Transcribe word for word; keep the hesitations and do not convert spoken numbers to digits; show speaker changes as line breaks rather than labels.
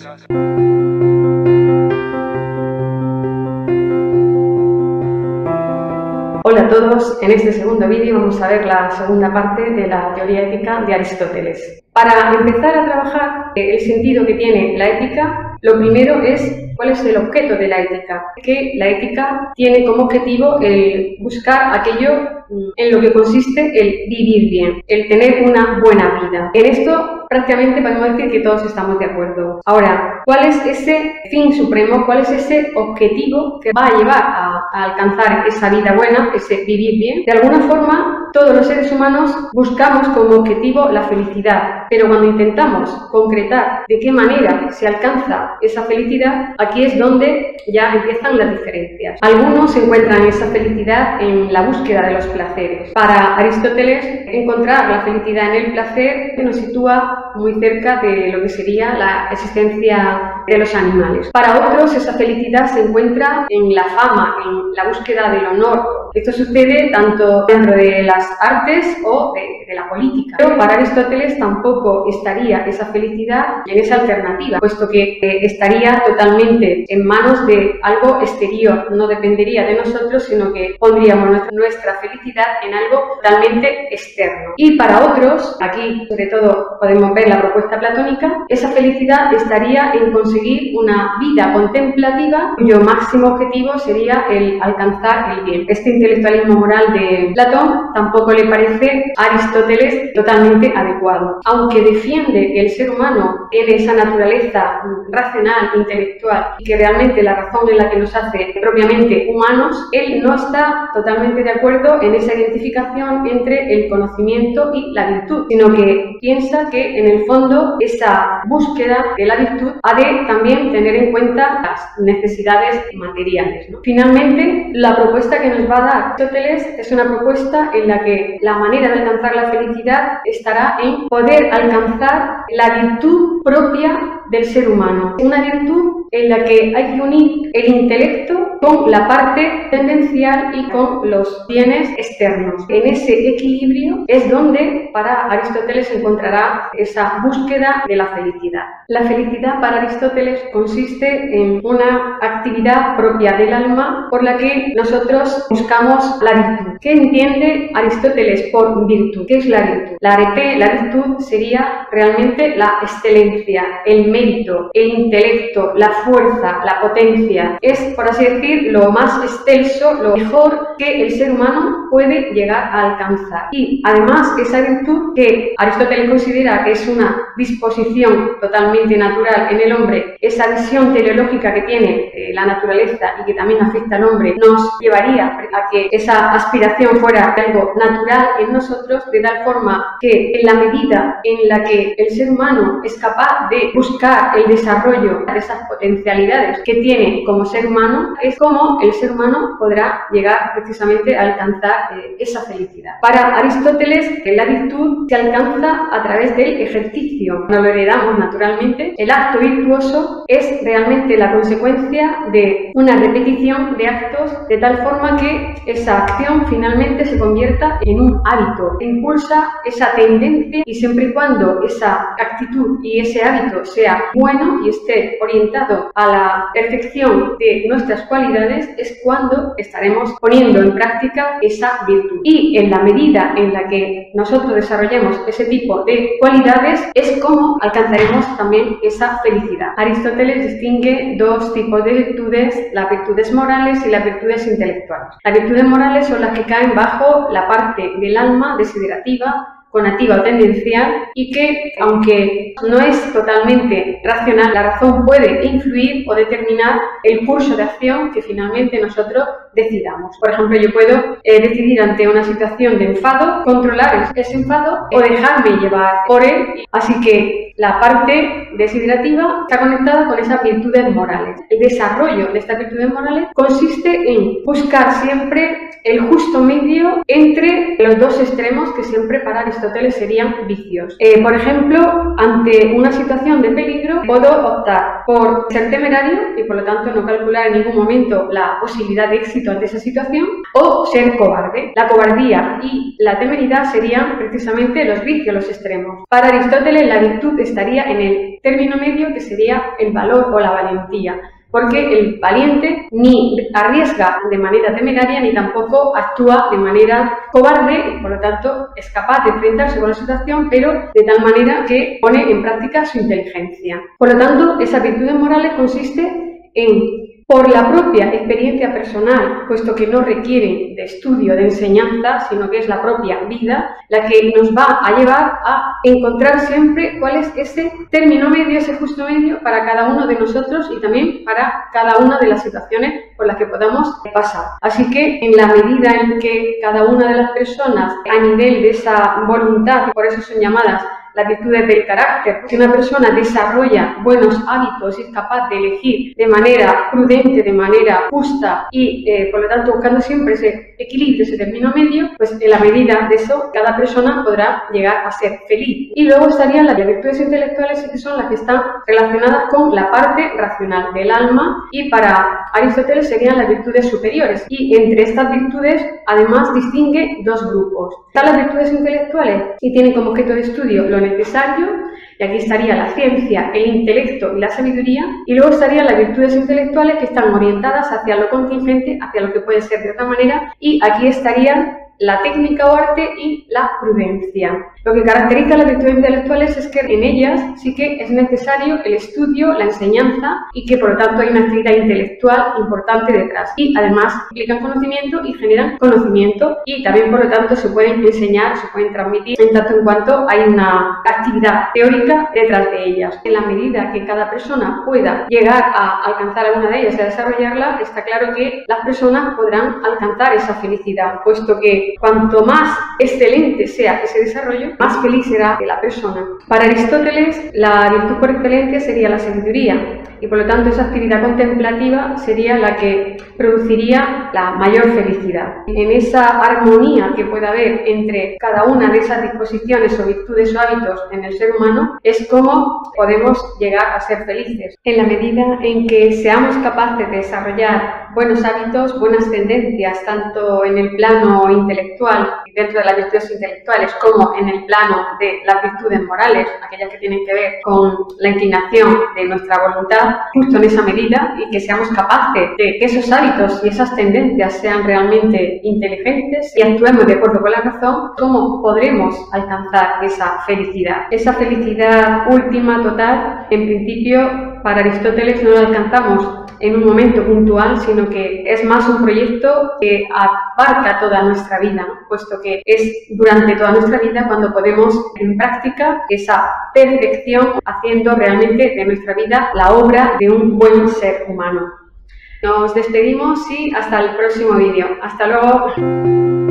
Hola a todos, en este segundo vídeo vamos a ver la segunda parte de la teoría ética de Aristóteles. Para empezar a trabajar el sentido que tiene la ética, lo primero es cuál es el objeto de la ética. Que la ética tiene como objetivo el buscar aquello en lo que consiste el vivir bien, el tener una buena vida. En esto prácticamente podemos decir que todos estamos de acuerdo. Ahora, ¿cuál es ese fin supremo? ¿Cuál es ese objetivo que va a llevar a, a alcanzar esa vida buena, ese vivir bien? De alguna forma, todos los seres humanos buscamos como objetivo la felicidad, pero cuando intentamos concretar de qué manera se alcanza esa felicidad, aquí es donde ya empiezan las diferencias. Algunos encuentran esa felicidad en la búsqueda de los placeres. Para Aristóteles, encontrar la felicidad en el placer nos sitúa muy cerca de lo que sería la existencia de los animales. Para otros, esa felicidad se encuentra en la fama, en la búsqueda del honor. Esto sucede tanto dentro de las artes o de, de la política. Pero para Aristóteles tampoco estaría esa felicidad en esa alternativa, puesto que eh, estaría totalmente en manos de algo exterior, no dependería de nosotros, sino que pondríamos nuestra, nuestra felicidad en algo totalmente externo. Y para otros, aquí sobre todo podemos ver la propuesta platónica, esa felicidad estaría en conseguir una vida contemplativa cuyo máximo objetivo sería el alcanzar el bien. Este intelectualismo moral de Platón tampoco le parece a Aristóteles totalmente adecuado. Aunque defiende que el ser humano tiene esa naturaleza racional, intelectual y que realmente la razón es la que nos hace propiamente humanos, él no está totalmente de acuerdo en esa identificación entre el conocimiento y la virtud, sino que piensa que en el fondo esa búsqueda de la virtud ha de también tener en cuenta las necesidades materiales, ¿no? Finalmente, la propuesta que nos va a dar Aristóteles es una propuesta en la que la manera de alcanzar la felicidad estará en poder alcanzar la virtud propia del ser humano. Una virtud en la que hay que unir el intelecto con la parte tendencial y con los bienes externos. En ese equilibrio es donde para Aristóteles encontrará esa búsqueda de la felicidad. La felicidad para Aristóteles consiste en una actividad propia del alma por la que nosotros buscamos la virtud. ¿Qué entiende Aristóteles por virtud? ¿Qué es la virtud? La arete, la virtud sería realmente la excelencia, el mérito, el intelecto, la fuerza, la potencia. Es, por así decir, lo más excelso, lo mejor que el ser humano puede llegar a alcanzar. Y además esa virtud que Aristóteles considera que es una disposición totalmente natural en el hombre, esa visión teleológica que tiene eh, la naturaleza y que también afecta al hombre, nos llevaría a que esa aspiración fuera algo natural en nosotros, de tal forma que en la medida en la que el ser humano es capaz de buscar el desarrollo de esas potencialidades que tiene como ser humano, es como el ser humano podrá llegar precisamente a alcanzar eh, esa felicidad. Para Aristóteles, la virtud se alcanza a través del ejercicio. No lo heredamos naturalmente. El acto virtuoso es realmente la consecuencia de una repetición de actos de tal forma que esa acción finalmente se convierta en un hábito, impulsa esa tendencia y siempre y cuando esa actitud y ese hábito sea bueno y esté orientado a la perfección de nuestras cualidades, es cuando estaremos poniendo en práctica esa virtud. Y en la medida en la que nosotros desarrollemos ese tipo de cualidades es como alcanzaremos también esa felicidad. Aristóteles distingue dos tipos de virtudes, las virtudes morales y las virtudes intelectuales. Las virtudes morales son las que caen bajo la parte del alma desiderativa, conativa o tendencial, y que, aunque no es totalmente racional, la razón puede influir o determinar el curso de acción que finalmente nosotros decidamos. Por ejemplo, yo puedo eh, decidir ante una situación de enfado, controlar ese enfado o dejarme llevar por él. Así que la parte desiderativa está conectada con esas virtudes morales. El desarrollo de estas virtudes morales consiste en buscar siempre el justo medio entre los dos extremos que siempre para Aristóteles Aristóteles serían vicios. Eh, por ejemplo, ante una situación de peligro, puedo optar por ser temerario y por lo tanto no calcular en ningún momento la posibilidad de éxito ante esa situación, o ser cobarde. La cobardía y la temeridad serían precisamente los vicios, los extremos. Para Aristóteles la virtud estaría en el término medio, que sería el valor o la valentía, porque el valiente ni arriesga de manera temeraria ni tampoco actúa de manera cobarde y por lo tanto es capaz de enfrentarse con la situación, pero de tal manera que pone en práctica su inteligencia. Por lo tanto, esas virtudes morales consiste en, por la propia experiencia personal, puesto que no requieren de estudio, de enseñanza, sino que es la propia vida la que nos va a llevar a encontrar siempre cuál es ese término medio, ese justo medio para cada uno de nosotros y también para cada una de las situaciones por las que podamos pasar. Así que en la medida en que cada una de las personas, a nivel de esa voluntad, y por eso son llamadas las virtudes del carácter, si una persona desarrolla buenos hábitos y es capaz de elegir de manera prudente, de manera justa y eh, por lo tanto buscando siempre ese equilibrio, ese término medio, pues en la medida de eso cada persona podrá llegar a ser feliz. Y luego estarían las virtudes intelectuales, que son las que están relacionadas con la parte racional del alma, y para Aristóteles serían las virtudes superiores, y entre estas virtudes además distingue dos grupos. Están las virtudes intelectuales y tienen como objeto de estudio lo necesario, y aquí estaría la ciencia, el intelecto y la sabiduría, y luego estarían las virtudes intelectuales que están orientadas hacia lo contingente, hacia lo que puede ser de otra manera, y aquí estarían la técnica o arte y la prudencia. Lo que caracteriza a las virtudes intelectuales es que en ellas sí que es necesario el estudio, la enseñanza, y que por lo tanto hay una actividad intelectual importante detrás. Y además implican conocimiento y generan conocimiento, y también por lo tanto se pueden enseñar, se pueden transmitir en tanto en cuanto hay una actividad teórica detrás de ellas. En la medida que cada persona pueda llegar a alcanzar alguna de ellas y a desarrollarla, está claro que las personas podrán alcanzar esa felicidad, puesto que cuanto más excelente sea ese desarrollo, más feliz será la persona. Para Aristóteles, la virtud por excelencia sería la sabiduría, y por lo tanto esa actividad contemplativa sería la que produciría la mayor felicidad. En esa armonía que puede haber entre cada una de esas disposiciones o virtudes o hábitos en el ser humano es como podemos llegar a ser felices. En la medida en que seamos capaces de desarrollar buenos hábitos, buenas tendencias, tanto en el plano intelectual y dentro de las virtudes intelectuales como en el plano de las virtudes morales, aquellas que tienen que ver con la inclinación de nuestra voluntad, justo en esa medida, y que seamos capaces de que esos hábitos y esas tendencias sean realmente inteligentes y actuemos de acuerdo con la razón, ¿cómo podremos alcanzar esa felicidad? Esa felicidad última, total, en principio para Aristóteles no la alcanzamos en un momento puntual, sino que es más un proyecto que abarca toda nuestra vida, ¿no? Puesto que es durante toda nuestra vida cuando podemos en práctica esa perfección, haciendo realmente de nuestra vida la obra de un buen ser humano. Nos despedimos y hasta el próximo vídeo. Hasta luego.